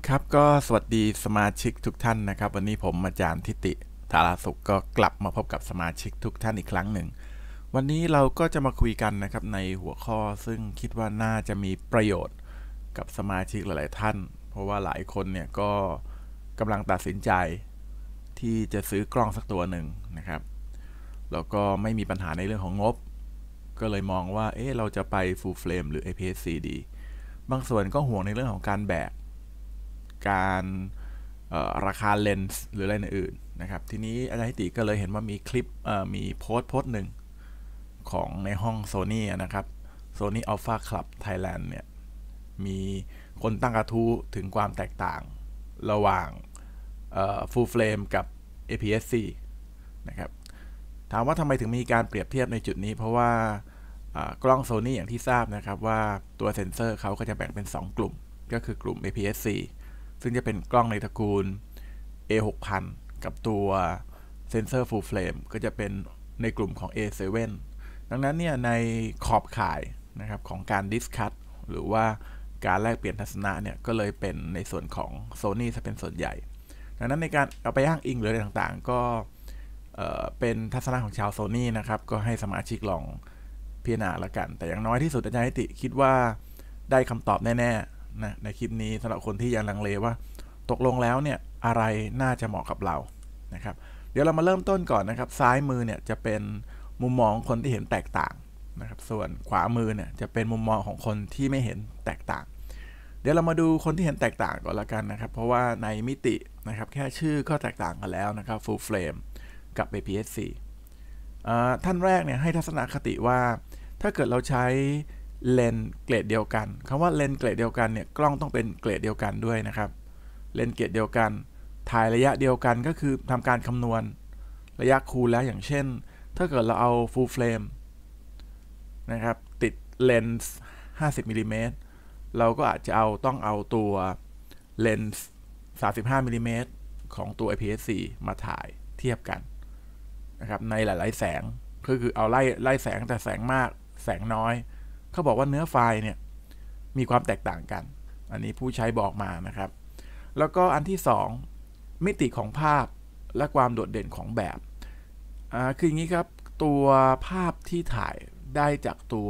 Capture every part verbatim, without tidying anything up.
ครับก็สวัสดีสมาชิกทุกท่านนะครับวันนี้ผมอาจารย์ทิติธาราสุขก็กลับมาพบกับสมาชิกทุกท่านอีกครั้งหนึ่งวันนี้เราก็จะมาคุยกันนะครับในหัวข้อซึ่งคิดว่าน่าจะมีประโยชน์กับสมาชิกหลายๆท่านเพราะว่าหลายคนเนี่ยก็กำลังตัดสินใจที่จะซื้อกล้องสักตัวหนึ่งนะครับแล้วก็ไม่มีปัญหาในเรื่องของงบก็เลยมองว่าเอ๊ะเราจะไป Full Frame หรือ เอ พี เอส ซี ดีบางส่วนก็ห่วงในเรื่องของการแบกการราคาเลนส์หรืออะไรอื่นนะครับทีนี้อาจารย์ทิติก็เลยเห็นว่ามีคลิปมีโพสต์โพสต์หนึ่งของในห้อง Sony นะครับ Sony Alpha Club Thailand เนี่ยมีคนตั้งกระทู้ถึงความแตกต่างระหว่าง Full Frame กับ เอ พี เอส ซี นะครับถามว่าทำไมถึงมีการเปรียบเทียบในจุดนี้เพราะว่ากล้อง Sony อย่างที่ทราบนะครับว่าตัวเซ็นเซอร์เขาก็จะแบ่งเป็นสองกลุ่มก็คือกลุ่ม เอ พี เอส ซี ซึ่งจะเป็นกล้องในตระกูล เอ หกพัน กับตัวเซนเซอร์ Full Frame ก็จะเป็นในกลุ่มของ เอ เซเว่น ดังนั้นเนี่ยในขอบข่ายนะครับของการดิสคัทหรือว่าการแลกเปลี่ยนทัศนะเนี่ยก็เลยเป็นในส่วนของ Sony จะเป็นส่วนใหญ่ดังนั้นในการเอาไปอ้างอิงหรืออะไรต่างๆก็เอ่อเป็นทัศนะของชาว Sony นะครับก็ให้สมาชิกลองพิจารณาละกันแต่อย่างน้อยที่สุดอาจารย์นิติคิดว่าได้คำตอบแน่ๆนะในคลิปนี้สำหรับคนที่ยังลังเลว่าตกลงแล้วเนี่ยอะไรน่าจะเหมาะกับเรานะครับเดี๋ยวเรามาเริ่มต้นก่อนนะครับซ้ายมือเนี่ยจะเป็นมุมมองคนที่เห็นแตกต่างนะครับส่วนขวามือเนี่ยจะเป็นมุมมองของคนที่ไม่เห็นแตกต่างเดี๋ยวเรามาดูคนที่เห็นแตกต่างก่อนละกันนะครับเพราะว่าในมิตินะครับแค่ชื่อก็แตกต่างกันแล้วนะครับ Full Frame กับ เอ พี เอส ซี ท่านแรกเนี่ยให้ทัศนคติว่าถ้าเกิดเราใช้เลนส์เกรดเดียวกันคำว่าเลนส์เกรดเดียวกันเนี่ยกล้องต้องเป็นเกรดเดียวกันด้วยนะครับเลนส์เกรดเดียวกันถ่ายระยะเดียวกันก็คือทำการคำนวณระยะคูณแล้วอย่างเช่นถ้าเกิดเราเอา Full Frame นะครับติดเลนส์ห้าสิบมิลลิเมตรเราก็อาจจะเอาต้องเอาตัวเลนส์สามสิบห้ามิลลิเมตรของตัว เอ พี เอส ซี มาถ่ายเทียบกันนะครับในหลายๆแสงก็คือเอาไล่ไล่แสงแต่แสงมากแสงน้อยเขาบอกว่าเนื้อไฟล์เนี่ยมีความแตกต่างกันอันนี้ผู้ใช้บอกมานะครับแล้วก็อันที่สองมิติของภาพและความโดดเด่นของแบบอ่าคืออย่างนี้ครับตัวภาพที่ถ่ายได้จากตัว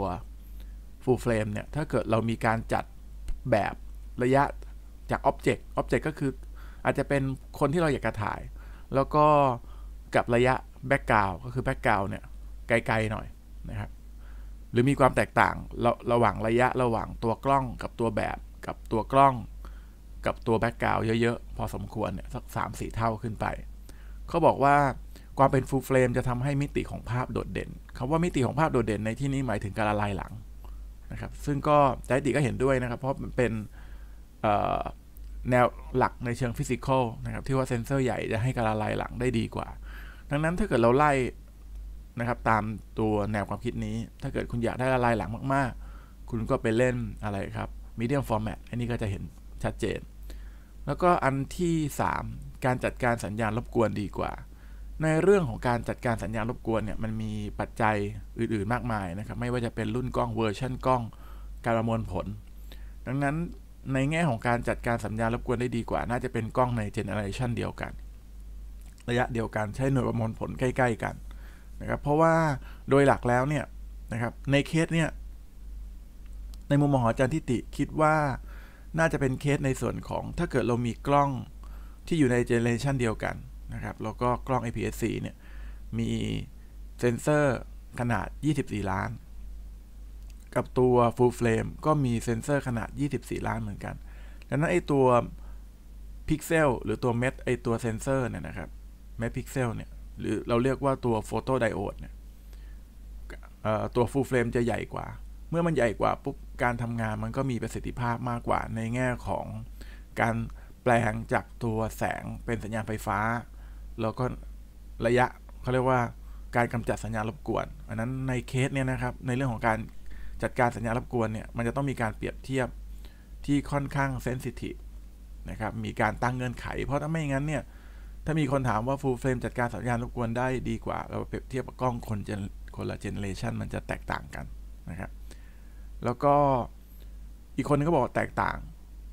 Full Frame เนี่ยถ้าเกิดเรามีการจัดแบบระยะจาก Object Object ก็คืออาจจะเป็นคนที่เราอยากจะถ่ายแล้วก็กับระยะ Background ก็คือ Background เนี่ยไกลๆหน่อยนะครับหรือมีความแตกต่างระระหว่างระยะระหว่างตัวกล้องกับตัวแบบกับตัวกล้องกับตัวแบ็กกราวด์เยอะๆพอสมควรเนี่ยสัก สามถึงสี่ เท่าขึ้นไปเขาบอกว่าความเป็น Full Frame จะทำให้มิติของภาพโดดเด่นคำว่ามิติของภาพโดดเด่นในที่นี้หมายถึงการละลายหลังนะครับซึ่งก็ใจติก็เห็นด้วยนะครับเพราะมันเป็นแนวหลักในเชิงฟิสิกอลนะครับที่ว่าเซนเซอร์ใหญ่จะให้การละลายหลังได้ดีกว่าดังนั้นถ้าเกิดเราไล่นะครับตามตัวแนวความคิดนี้ถ้าเกิดคุณอยากได้ละลายหลังมากๆคุณก็ไปเล่นอะไรครับ medium format อันนี้ก็จะเห็นชัดเจนแล้วก็อันที่สามการจัดการสัญญาณรบกวนดีกว่าในเรื่องของการจัดการสัญญาณรบกวนเนี่ยมันมีปัจจัยอื่นๆมากมายนะครับไม่ว่าจะเป็นรุ่นกล้องเวอร์ชันกล้องการประมวลผลดังนั้นในแง่ของการจัดการสัญญาณรบกวนได้ดีกว่าน่าจะเป็นกล้องในเจเนอเรชันเดียวกันระยะเดียวกันใช้หน่วยประมวลผลใกล้ๆกันนะครับเพราะว่าโดยหลักแล้วเนี่ยนะครับในเคสเนี่ยในมุมมองของอาจารย์ทิติคิดว่าน่าจะเป็นเคสในส่วนของถ้าเกิดเรามีกล้องที่อยู่ในเจเนอเรชันเดียวกันนะครับแล้วก็กล้อง เอ พี เอส ซี เนี่ยมีเซนเซอร์ขนาดยี่สิบสี่ล้านกับตัว Full Frame ก็มีเซนเซอร์ขนาดยี่สิบสี่ล้านเหมือนกันดังนั้นไอตัวพิกเซลหรือตัวเม็ดไอตัวเซนเซอร์เนี่ยนะครับเม็ดพิกเซลเนี่ยหรือเราเรียกว่าตัวโฟโตไดโอดเนี่ยตัว Full Frame จะใหญ่กว่าเมื่อมันใหญ่กว่าปุ๊บการทำงานมันก็มีประสิทธิภาพมากกว่าในแง่ของการแปลงจากตัวแสงเป็นสัญญาณไฟฟ้าแล้วก็ระยะเขาเรียกว่าการกำจัดสัญญาณรบกวนอันนั้นในเคสเนี่ยนะครับในเรื่องของการจัดการสัญญาณรบกวนเนี่ยมันจะต้องมีการเปรียบเทียบที่ค่อนข้างเซนซิทีฟนะครับมีการตั้งเงื่อนไขเพราะถ้าไม่งั้นเนี่ยถ้ามีคนถามว่า Full Frame จัดการสัญญาณรบกวนได้ดีกว่าเราเปรียบเทียบกับกล้องคนคนละเจเนอเรชันมันจะแตกต่างกันนะครับแล้วก็อีกคนนึงก็บอกแตกต่าง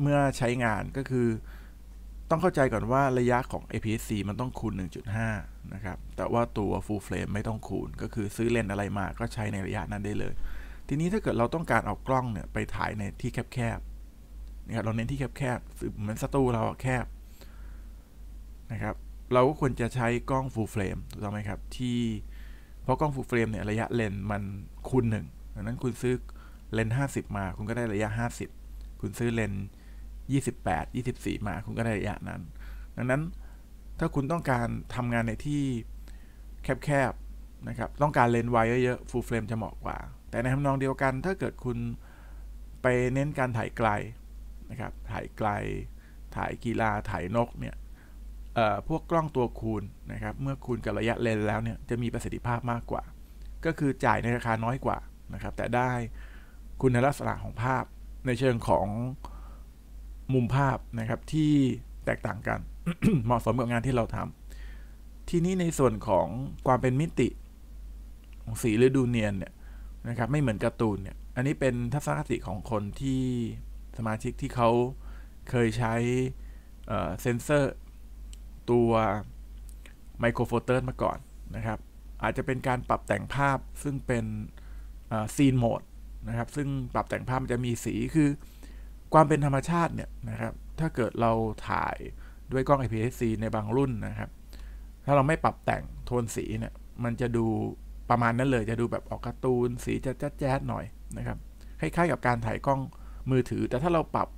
เมื่อใช้งานก็คือต้องเข้าใจก่อนว่าระยะของ เอ พี เอส ซี มันต้องคูณ หนึ่งจุดห้า นะครับแต่ว่าตัว full frame ไม่ต้องคูณก็คือซื้อเลนส์อะไรมาก็ใช้ในระยะนั้นได้เลยทีนี้ถ้าเกิดเราต้องการเอากล้องเนี่ยไปถ่ายในที่แคบๆนะครับเราเน้นที่แคบๆเหมือนสตูเราแคบนะครับเราก็ควรจะใช้กล้อง full frame ถูกต้องไหมครับที่เพราะกล้อง full frame เนี่ยระยะเลนส์มันคูณหนึ่งดังนั้นคุณซื้อเลนส์ห้าสิบมาคุณก็ได้ระยะห้าสิบคุณซื้อเลนส์ยี่สิบแปด ยี่สิบสี่มาคุณก็ได้ระยะนั้นดังนั้นถ้าคุณต้องการทำงานในที่แคบๆนะครับต้องการเลนส์ไวเยอะๆ full frame จะเหมาะกว่าแต่ในทำนองเดียวกันถ้าเกิดคุณไปเน้นการถ่ายไกลนะครับถ่ายไกลถ่ายกีฬาถ่ายนกเนี่ยพวกกล้องตัวคูณนะครับเมื่อคูณกับระยะเลนส์แล้วเนี่ยจะมีประสิทธิภาพมากกว่าก็คือจ่ายในราคาน้อยกว่านะครับแต่ได้คุณลักษณะของภาพในเชิงของมุมภาพนะครับที่แตกต่างกัน เหมาะสมกับงานที่เราทำทีนี้ในส่วนของความเป็นมิติของสีหรือดูเนียนเนี่ยนะครับไม่เหมือนการ์ตูนเนี่ยอันนี้เป็นทัศนคติของคนที่สมาชิกที่เขาเคยใช้เซนเซอร์ตัวไมโครโฟเตอร์มาก่อนนะครับอาจจะเป็นการปรับแต่งภาพซึ่งเป็นซีนโหมดนะครับซึ่งปรับแต่งภาพมันจะมีสีคือความเป็นธรรมชาติเนี่ยนะครับถ้าเกิดเราถ่ายด้วยกล้อง เอ พี เอส ซี ในบางรุ่นนะครับถ้าเราไม่ปรับแต่งโทนสีเนี่ยมันจะดูประมาณนั้นเลยจะดูแบบออกการ์ตูนสีจะแจ๊ดๆหน่อยนะครับคล้ายๆกับการถ่ายกล้องมือถือแต่ถ้าเราปรับ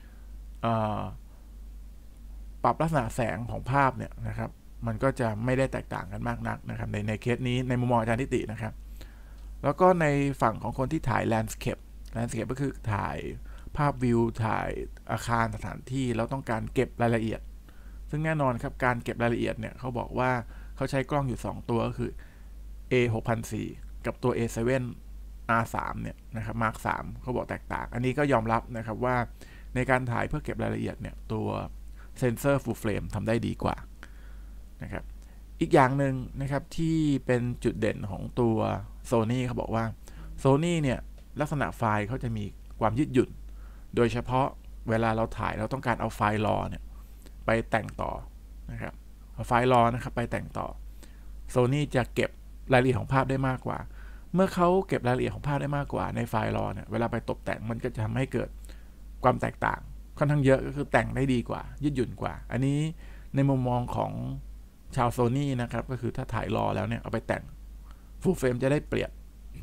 ปรับลักษณะแสงของภาพเนี่ยนะครับมันก็จะไม่ได้แตกต่างกันมากนักนะครับในในเคสนี้ในมุมมองอาจารย์นิตินะครับแล้วก็ในฝั่งของคนที่ถ่ายแลนด์สเคปแลนด์สเคปก็คือถ่ายภาพวิวถ่ายอาคารสถานที่แล้วต้องการเก็บรายละเอียดซึ่งแน่นอนครับการเก็บรายละเอียดเนี่ยเขาบอกว่าเขาใช้กล้องอยู่สองตัวก็คือ เอ หกพันสี่ร้อย กับตัว เอ เซเว่น อาร์ สาม เนี่ยนะครับ มาร์ค สามเขาบอกแตกต่างอันนี้ก็ยอมรับนะครับว่าในการถ่ายเพื่อเก็บรายละเอียดเนี่ยตัวเซนเซอร์ full frame ทำได้ดีกว่านะครับอีกอย่างหนึ่งนะครับที่เป็นจุดเด่นของตัว Sony เขาบอกว่า Sony เนี่ยลักษณะไฟล์เขาจะมีความยืดหยุ่นโดยเฉพาะเวลาเราถ่ายเราต้องการเอาไฟล์รอเนี่ยไปแต่งต่อนะครับเอาไฟล์รอนะครับไปแต่งต่อ Sony จะเก็บรายละเอียดของภาพได้มากกว่าเมื่อเขาเก็บรายละเอียดของภาพได้มากกว่าในไฟล์รอเนี่ยเวลาไปตกแต่งมันก็จะทำให้เกิดความแตกต่างค่อนข้างเยอะก็คือแต่งได้ดีกว่ายืดหยุ่นกว่าอันนี้ในมุมมองของชาว Sony นะครับก็คือถ้าถ่ายรอแล้วเนี่ยเอาไปแต่ง full frame จะได้เปรียบ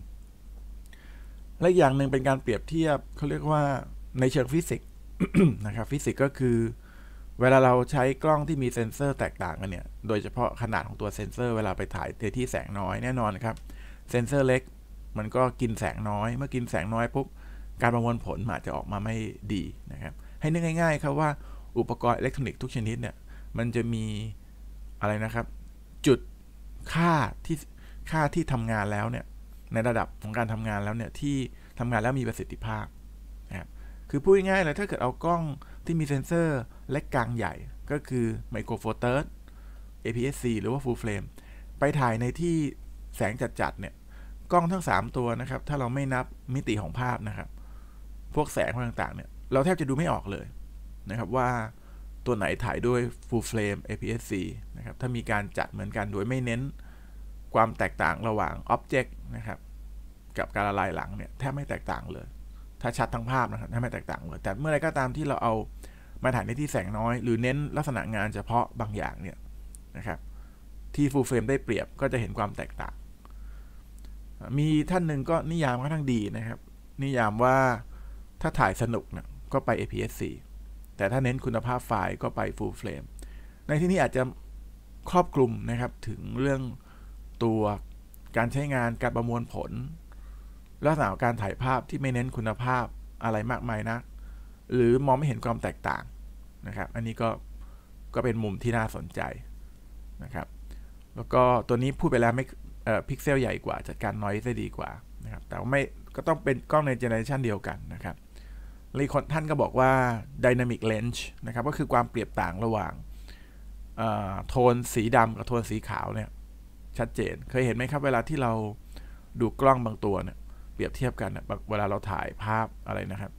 และอย่างหนึ่งเป็นการเปรียบเทียบเขาเรียกว่าในเชิงฟิสิกส์ นะครับฟิสิกส์ก็คือเวลาเราใช้กล้องที่มีเซ็นเซอร์แตกต่างกันเนี่ยโดยเฉพาะขนาดของตัวเซ็นเซอร์เวลาไปถ่ายในที่แสงน้อยแน่นอนครับเซ็นเซอร์เล็กมันก็กินแสงน้อยเมื่อกินแสงน้อยปุ๊บการประมวลผลอาจจะออกมาไม่ดีนะครับให้นึกง่ายๆครับว่าอุปกรณ์อิเล็กทรอนิกส์ทุกชนิดเนี่ยมันจะมีอะไรนะครับจุดค่าที่ค่าที่ทำงานแล้วเนี่ยในระดับของการทำงานแล้วเนี่ยที่ทำงานแล้วมีประสิทธิภาพนะครับคือพูดง่ายๆเลยถ้าเกิดเอากล้องที่มีเซ็นเซอร์เล็กกลางใหญ่ก็คือไมโครโฟเตอร์ เอ พี เอส ซี หรือว่า full frame ไปถ่ายในที่แสงจัดๆเนี่ยกล้องทั้งสามตัวนะครับถ้าเราไม่นับมิติของภาพนะครับพวกแสงต่างๆเนี่ยเราแทบจะดูไม่ออกเลยนะครับว่าตัวไหนถ่ายด้วย full frame เอ พี เอส ซี นะครับถ้ามีการจัดเหมือนกันโดยไม่เน้นความแตกต่างระหว่าง object นะครับกับการละลายหลังเนี่ยแทบไม่แตกต่างเลยถ้าชัดทั้งภาพนะครับแทบไม่แตกต่างเลยแต่เมื่อไรก็ตามที่เราเอามาถ่ายในที่แสงน้อยหรือเน้นลักษณะงานเฉพาะบางอย่างเนี่ยนะครับที่ full frame ได้เปรียบก็จะเห็นความแตกต่างมีท่านหนึ่งก็นิยามค่อนข้างดีนะครับนิยามว่าถ้าถ่ายสนุกเนี่ยก็ไป เอ พี เอส ซี แต่ถ้าเน้นคุณภาพไฟล์ก็ไป full frame ในที่นี้อาจจะครอบคลุมนะครับถึงเรื่องตัวการใช้งานการประมวลผลลักษณะการถ่ายภาพที่ไม่เน้นคุณภาพอะไรมากมายนักหรือมองไม่เห็นความแตกต่างนะครับอันนี้ก็ก็เป็นมุมที่น่าสนใจนะครับแล้วก็ตัวนี้พูดไปแล้วไม่พิกเซลใหญ่กว่าจัดการ noise ได้ดีกว่านะครับแต่ไม่ก็ต้องเป็นกล้องในเจเนอเรชันเดียวกันนะครับอีกคนท่านก็บอกว่า dynamic range นะครับก็คือความเปรียบต่างระหว่างโทนสีดำกับโทนสีขาวเนี่ยชัดเจนเคยเห็นไหมครับเวลาที่เราดูกล้องบางตัวเนี่ยเปรียบเทียบกันเวลาเราถ่ายภาพอะไรนะครับ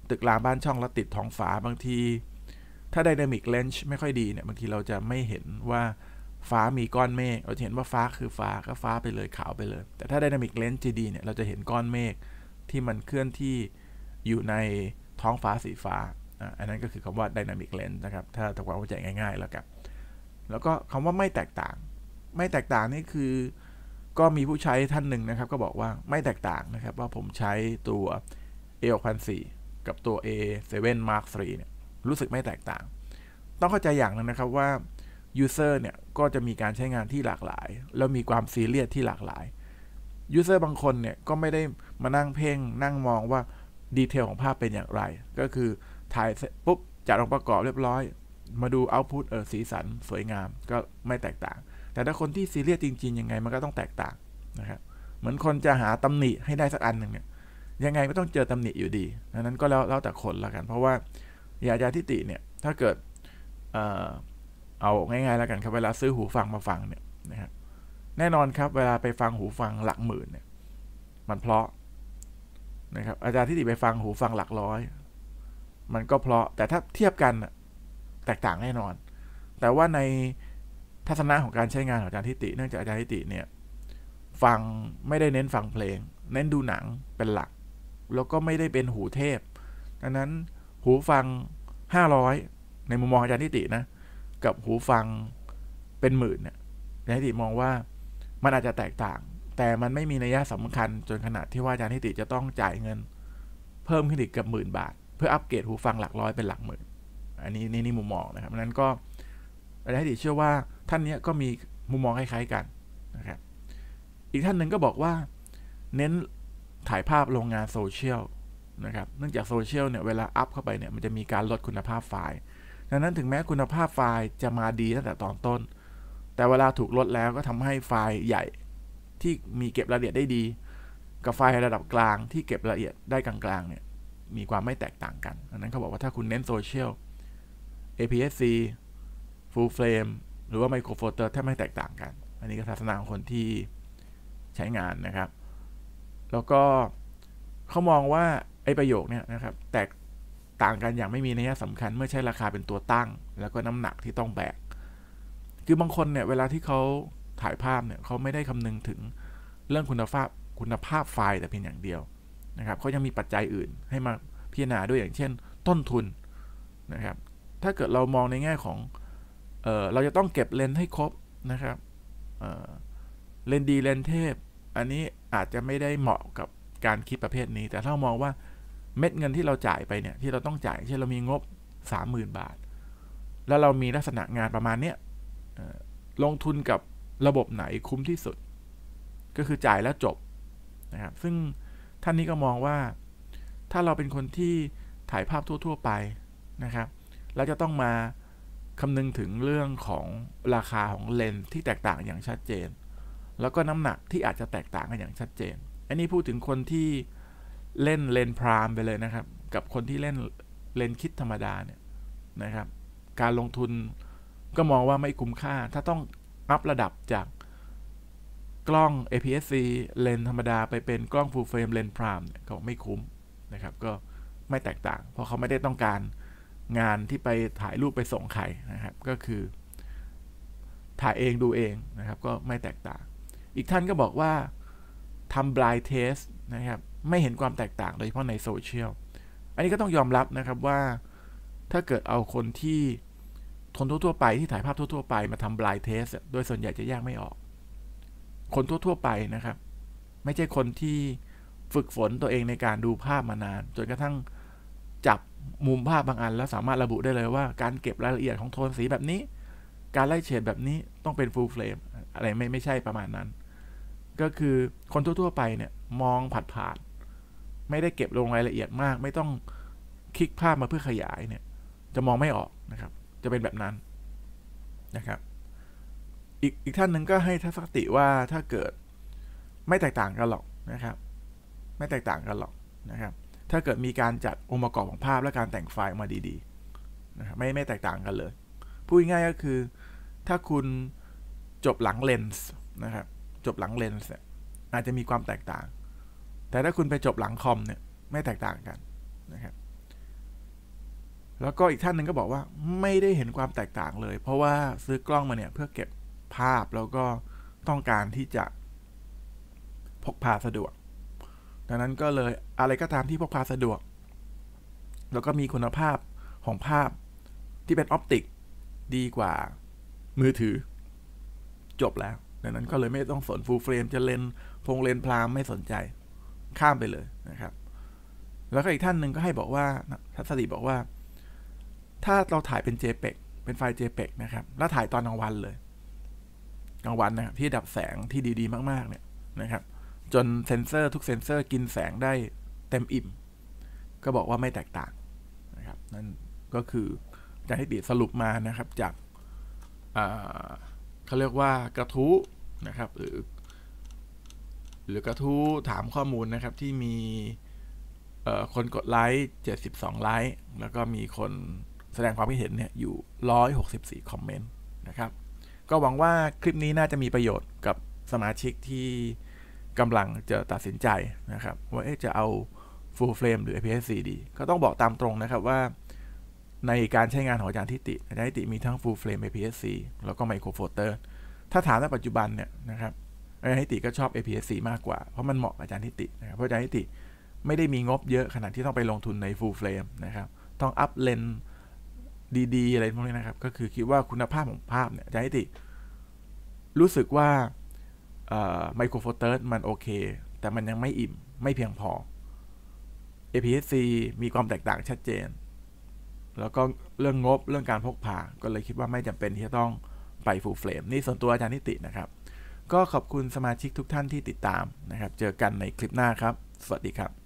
ตึกรามบ้านช่องแล้วติดท้องฟ้าบางทีถ้า Dynamic Range ไม่ค่อยดีเนี่ยบางทีเราจะไม่เห็นว่าฟ้ามีก้อนเมฆเราจะเห็นว่าฟ้าคือฟ้าก็ฟ้าไปเลยขาวไปเลยแต่ถ้า Dynamic Range ดีเนี่ยเราจะเห็นก้อนเมฆที่มันเคลื่อนที่อยู่ในท้องฟ้าสีฟ้าอันนั้นก็คือคำว่า Dynamic Range นะครับถ้าทำความเข้าใจง่ายๆแล้วกันแล้วก็คำว่าไม่แตกต่างไม่แตกต่างนี่คือก็มีผู้ใช้ท่านหนึ่งนะครับก็บอกว่าไม่แตกต่างนะครับว่าผมใช้ตัว เอ หกพันสี่ร้อย กับตัว เอ เซเว่น มาร์ค ทรี เนี่ยรู้สึกไม่แตกต่างต้องเข้าใจอย่างนึงนะครับว่า User เนี่ยก็จะมีการใช้งานที่หลากหลายแล้วมีความซีเรียสที่หลากหลาย User บางคนเนี่ยก็ไม่ได้มานั่งเพ่งนั่งมองว่าดีเทลของภาพเป็นอย่างไรก็คือถ่ายปุ๊บจัดองค์ประกอบเรียบร้อยมาดูเอาต์พุตเออสีสันสวยงามก็ไม่แตกต่างแต่ถ้าคนที่ซีเรียสจริงๆยังไงมันก็ต้องแตกต่างนะครับเหมือนคนจะหาตำหนิให้ได้สักอันหนึ่งเนี่ยยังไงก็ต้องเจอตำหนิอยู่ดีดังนั้นก็แล้วแล้วแต่คนละกันเพราะว่าอย่างอาจารย์ทิติเนี่ยถ้าเกิด เอ่อ เอาง่ายๆแล้วกันครับเวลาซื้อหูฟังมาฟังเนี่ยนะครับแน่นอนครับเวลาไปฟังหูฟังหลักหมื่นเนี่ยมันเพราะนะครับอาจารย์ทิติไปฟังหูฟังหลักร้อยมันก็เพราะแต่ถ้าเทียบกันแตกต่างแน่นอนแต่ว่าในทัศนะของการใช้งานของอาจารย์ทิติเนื่องจากอาจารย์ทิติเนี่ยฟังไม่ได้เน้นฟังเพลงเน้นดูหนังเป็นหลักแล้วก็ไม่ได้เป็นหูเทพดังนั้นหูฟังห้าร้อยในมุมมองอาจารย์ทิตินะกับหูฟังเป็นหมื่นเนี่ยอาจารย์ทิติมองว่ามันอาจจะแตกต่างแต่มันไม่มีนัยสำคัญจนขนาดที่ว่าอาจารย์ทิติจะต้องจ่ายเงินเพิ่มขึ้นอีกเกือบหมื่นบาทเพื่ออัปเกรดหูฟังหลักร้อยเป็นหลักหมื่นอันนี้นี่นี่มุมมองนะครับนั้นก็อาจารย์ทิติเชื่อว่าท่านนี้ก็มีมุมมองคล้ายๆกันนะครับอีกท่านหนึ่งก็บอกว่าเน้นถ่ายภาพลงงานโซเชียลนะครับเนื่องจากโซเชียลเนี่ยเวลาอัพเข้าไปเนี่ยมันจะมีการลดคุณภาพไฟล์ดังนั้นถึงแม้คุณภาพไฟล์จะมาดีตั้งแต่ตอนต้นแต่เวลาถูกลดแล้วก็ทำให้ไฟล์ใหญ่ที่มีเก็บรายละเอียดได้ดีกับไฟล์ระดับกลางที่เก็บรายละเอียดได้กลางๆเนี่ยมีความไม่แตกต่างกันดังนั้นเขาบอกว่าถ้าคุณเน้นโซเชียล เอ พี เอส ซี Full Frame หรือว่า Micro Four Thirds แทบไม่แตกต่างกันอันนี้ก็ทัศนะของคนที่ใช้งานนะครับแล้วก็เขามองว่าไอ้ประโยคเนี่ยนะครับแตกต่างกันอย่างไม่มีนัยสำคัญเมื่อใช้ราคาเป็นตัวตั้งแล้วก็น้ำหนักที่ต้องแบกคือบางคนเนี่ยเวลาที่เขาถ่ายภาพเนี่ยเขาไม่ได้คำนึงถึงเรื่องคุณภาพคุณภาพไฟล์แต่เพียงอย่างเดียวนะครับเขายังมีปัจจัยอื่นให้มาพิจารณาด้วยอย่างเช่นต้นทุนนะครับถ้าเกิดเรามองในแง่ของเออเราจะต้องเก็บเลนส์ให้ครบนะครับเออเลนส์ดีเลนส์เทพอันนี้อาจจะไม่ได้เหมาะกับการคิดประเภทนี้แต่ถ้ามองว่าเม็ดเงินที่เราจ่ายไปเนี่ยที่เราต้องจ่ายเช่นเรามีงบ สามหมื่น บาทแล้วเรามีลักษณะงานประมาณเนี้ยลงทุนกับระบบไหนคุ้มที่สุดก็คือจ่ายแล้วจบนะครับซึ่งท่านนี้ก็มองว่าถ้าเราเป็นคนที่ถ่ายภาพทั่วๆไปนะครับเราจะต้องมาคำนึงถึงเรื่องของราคาของเลนส์ที่แตกต่างอย่างชัดเจนแล้วก็น้ำหนักที่อาจจะแตกต่างกันอย่างชัดเจนอันนี้พูดถึงคนที่เล่นเลนส์พรามไปเลยนะครับกับคนที่เล่นเลนส์คิดธรรมดาเนี่ยนะครับการลงทุนก็มองว่าไม่คุ้มค่าถ้าต้องอัพระดับจากกล้อง เอ พี เอส ซี เลนส์ธรรมดาไปเป็นกล้อง Full Frame เลนส์พรามเนี่ยก็ไม่คุ้มนะครับก็ไม่แตกต่างเพราะเขาไม่ได้ต้องการงานที่ไปถ่ายรูปไปส่งใครนะครับก็คือถ่ายเองดูเองนะครับก็ไม่แตกต่างอีกท่านก็บอกว่าทำ blind test นะครับไม่เห็นความแตกต่างโดยเฉพาะในโซเชียลอันนี้ก็ต้องยอมรับนะครับว่าถ้าเกิดเอาคนที่ทนทั่วๆไปที่ถ่ายภาพทั่วๆไปมาทำ blind test โดยส่วนใหญ่จะแยกไม่ออกคนทั่วๆไปนะครับไม่ใช่คนที่ฝึกฝนตัวเองในการดูภาพมานานจนกระทั่งจับมุมภาพบางอันแล้วสามารถระบุได้เลยว่าการเก็บรายละเอียดของโทนสีแบบนี้การไล่เฉดแบบนี้ต้องเป็น full frame อะไรไม่ไม่ใช่ประมาณนั้นก็คือคนทั่วๆไปเนี่ยมองผัดผ่านไม่ได้เก็บลงรายละเอียดมากไม่ต้องคลิกภาพมาเพื่อขยายเนี่ยจะมองไม่ออกนะครับจะเป็นแบบนั้นนะครับอีกอีกท่านหนึ่งก็ให้ทัศนคติว่าถ้าเกิดไม่แตกต่างกันหรอกนะครับไม่แตกต่างกันหรอกนะครับถ้าเกิดมีการจัดองค์ประกอบของภาพและการแต่งไฟล์มาดีๆนะครับไม่ไม่แตกต่างกันเลยพูดง่ายๆก็คือถ้าคุณจบหลังเลนส์นะครับจบหลังเลนส์เนี่ยอาจจะมีความแตกต่างแต่ถ้าคุณไปจบหลังคอมเนี่ยไม่แตกต่างกันนะครับแล้วก็อีกท่านหนึ่งก็บอกว่าไม่ได้เห็นความแตกต่างเลยเพราะว่าซื้อกล้องมาเนี่ยเพื่อเก็บภาพแล้วก็ต้องการที่จะพกพาสะดวกดังนั้นก็เลยอะไรก็ตามที่พกพาสะดวกแล้วก็มีคุณภาพของภาพที่เป็นออปติกดีกว่ามือถือจบแล้วดังนั้นก็เลยไม่ต้องสนฟูลเฟรมจะเลนพงเลนพรามไม่สนใจข้ามไปเลยนะครับแล้วก็อีกท่านหนึ่งก็ให้บอกว่าทัศนีบอกว่าถ้าเราถ่ายเป็น JPEG เป็นไฟล์ JPEG นะครับแล้วถ่ายตอนกลางวันเลยกลางวันนะครับที่ดับแสงที่ดีๆมากๆเนี่ยนะครับจนเซนเซอร์ทุกเซนเซอร์กินแสงได้เต็มอิ่มก็บอกว่าไม่แตกต่างนะครับนั่นก็คืออาจารย์ทิติสรุปมานะครับจากเขาเรียกว่ากระทู้นะครับหรือหรือกระทู้ถามข้อมูลนะครับที่มีคนกดไลค์เจ็ดสิบสองไลค์แล้วก็มีคนแสดงความคิดเห็นเนี่ยอยู่หนึ่งร้อยหกสิบสี่คอมเมนต์นะครับก็หวังว่าคลิปนี้น่าจะมีประโยชน์กับสมาชิกที่กำลังจะตัดสินใจนะครับว่าจะเอา Full Frame หรือ เอ พี เอส ซี ดีก็ต้องบอกตามตรงนะครับว่าในการใช้งานของอาจารย์ทิติอาจารย์ทิติมีทั้ง Full Frame เอ พี เอส ซี แล้วก็ Micro Four Thirds ถ้าถามในปัจจุบันเนี่ยนะครับอาจารย์ทิติก็ชอบ เอ พี เอส ซี มากกว่าเพราะมันเหมาะกับอาจารย์ทิตินะครับเพราะอาจารย์ทิติไม่ได้มีงบเยอะขนาดที่ต้องไปลงทุนใน Full Frame นะครับต้องอัพเลนส์ดีๆอะไรพวกนี้นะครับก็คือคิดว่าคุณภาพของภาพเนี่ยอาจารย์ทิติรู้สึกว่าMicro Four Thirds มันโอเคแต่มันยังไม่อิ่มไม่เพียงพอ เอ พี เอส ซี มีความแตกต่างชัดเจนแล้วก็เรื่องงบเรื่องการพกพาก็เลยคิดว่าไม่จำเป็นที่จะต้องไป Full Frame นี่ส่วนตัวอาจารย์ทิตินะครับก็ขอบคุณสมาชิกทุกท่านที่ติดตามนะครับเจอกันในคลิปหน้าครับสวัสดีครับ